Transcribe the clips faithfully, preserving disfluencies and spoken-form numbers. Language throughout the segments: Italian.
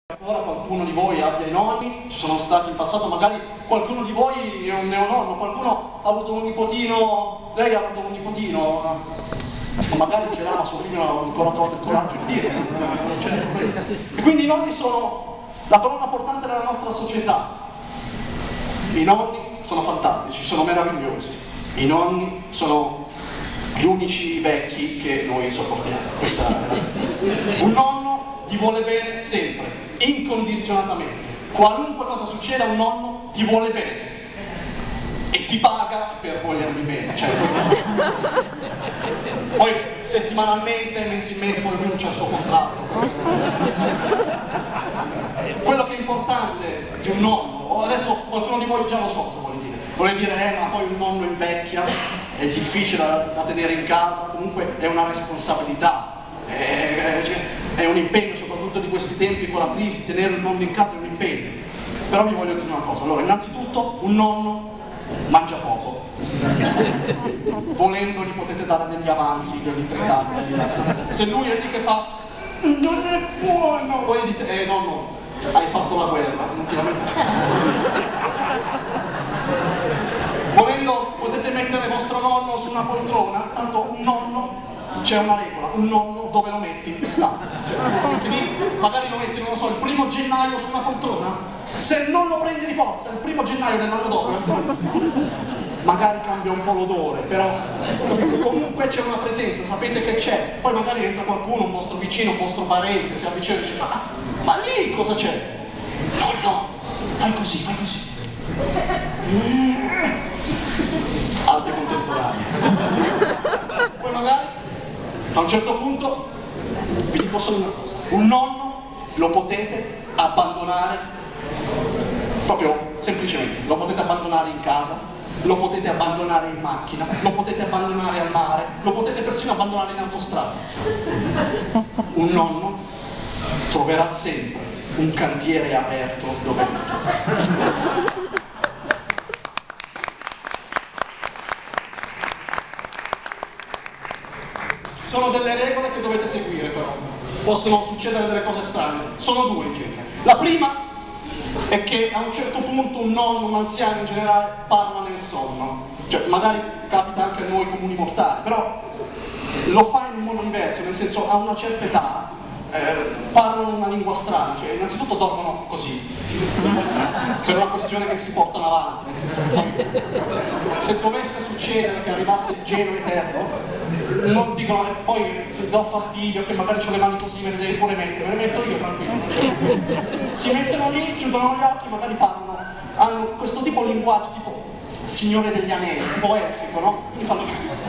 Ancora qualcuno di voi abbia i nonni, ci sono stati in passato, magari qualcuno di voi è un neononno, qualcuno ha avuto un nipotino, lei ha avuto un nipotino, magari ce l'ha ma suo figlio non ha ancora trovato il coraggio di dire, non c'è problema. E quindi i nonni sono la colonna portante della nostra società. I nonni sono fantastici, sono meravigliosi, i nonni sono gli unici vecchi che noi sopportiamo. Questa è la realtà. Un nonno ti vuole bene sempre, incondizionatamente. Qualunque cosa succeda, un nonno ti vuole bene e ti paga per volermi bene. Cioè, questa... Poi settimanalmente, mensilmente, poi ognuno c'ha il suo contratto. Quello che è importante di un nonno, o adesso qualcuno di voi già lo so cosa vuole dire, vuole dire eh ma poi un nonno invecchia, è difficile da, da tenere in casa, comunque è una responsabilità, è, è un impegno, soprattutto di questi tempi con la crisi, tenere un nonno in casa è un impegno. Però vi voglio dire una cosa, allora innanzitutto un nonno mangia poco, volendo gli potete dare degli avanzi, degli tritati, se lui è lì che fa non è buono, voi dite eh nonno hai fatto la guerra, non ti lamentare. Volendo potete mettere vostro nonno su una poltrona, tanto un nonno, c'è una regola, un nonno dove lo metti? Sta. Cioè, lo metti lì, magari lo metti, non lo so, il primo gennaio su una poltrona, se non lo prendi di forza il primo gennaio dell'anno dopo, magari cambia un po' l'odore, però comunque c'è una presenza, sapete che c'è, poi magari entra qualcuno, un vostro vicino, un vostro parente, si avvicina e dice ma, ma lì cosa c'è? No, no, fai così, fai così. Arte contemporanea. Poi magari a un certo punto vi dico solo una cosa, un nonno lo potete abbandonare proprio semplicemente, lo potete abbandonare in casa, lo potete abbandonare in macchina, lo potete abbandonare al mare, lo potete persino abbandonare in autostrada. Un nonno troverà sempre un cantiere aperto dove mettersi. Ci sono delle regole che dovete seguire però, possono succedere delle cose strane, sono due in genere. La prima è che a un certo punto un nonno, un anziano in generale, parla nel sonno. Cioè, magari capita anche a noi comuni mortali, però lo fa in un modo diverso, nel senso a una certa età eh, parlano una lingua strana, cioè innanzitutto dormono così, per una questione che si portano avanti, nel senso che poi, nel senso, se dovesse succedere che arrivasse il gelo eterno, non dicono e poi ti do fastidio che magari ho le mani così, me le devi pure mettere, me le metto io tranquillo. Cioè, si mettono lì, chiudono gli occhi, magari parlano, hanno questo tipo di linguaggio tipo Signore degli Anelli, un po' elfico, no? Quindi fanno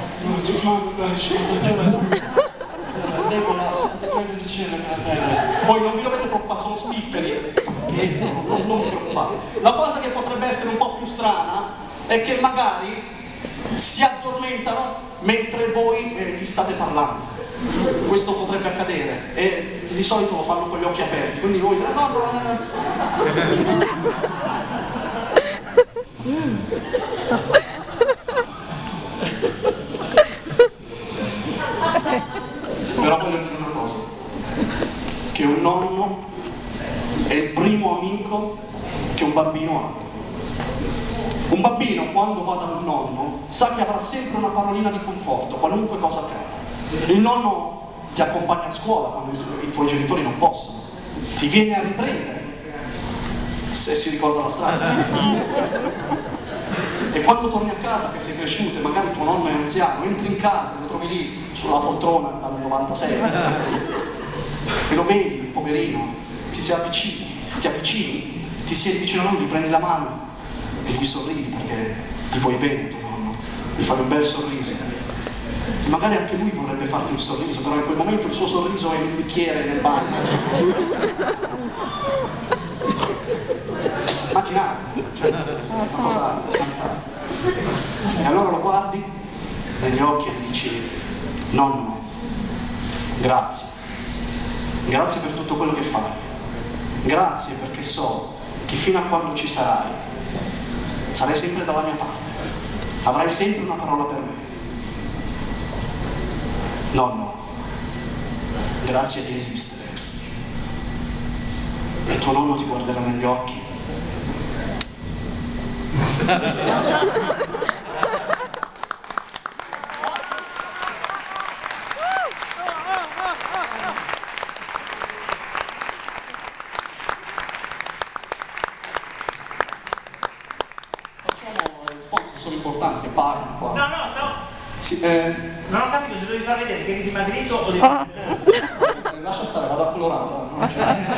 poi non vi dovete preoccupare, sono spifferi che escono, non, non vi preoccupate. La cosa che potrebbe essere un po' più strana è che magari si addormentano mentre voi eh, gli state parlando. Questo potrebbe accadere e di solito lo fanno con gli occhi aperti, quindi voi eh, no, no, però voglio dire una cosa, che un nonno è il primo amico che un bambino ha. Un bambino quando va da un nonno sa che avrà sempre una parolina di conforto, qualunque cosa accada. Il nonno ti accompagna a scuola quando i tuoi genitori non possono, ti viene a riprendere se si ricorda la strada. E quando torni a casa che sei cresciuto e magari tuo nonno è anziano, entri in casa e lo trovi lì sulla poltrona dal novantasei e lo vedi, il poverino, ti si avvicini, ti avvicini, ti siedi vicino a lui, gli prendi la mano e gli sorridi perché gli vuoi bene tuo nonno, gli fai un bel sorriso. E magari anche lui vorrebbe farti un sorriso, però in quel momento il suo sorriso è in un bicchiere nel bagno. Immaginate, cioè, una cosa fantastica. E allora lo guardi negli occhi e gli dici: nonno, grazie, grazie per tutto quello che fai, grazie perché so che fino a quando ci sarai, sarai sempre dalla mia parte, avrai sempre una parola per me. Nonno, grazie di esistere. e tuo nonno ti guarderà negli occhi. Sono importanti, che pagano qua. No, no, no. Sì, eh... Non ho capito se devi far vedere che riti Madrid o devi far vedere. Lascia stare, vado a Colorado. Non c'è.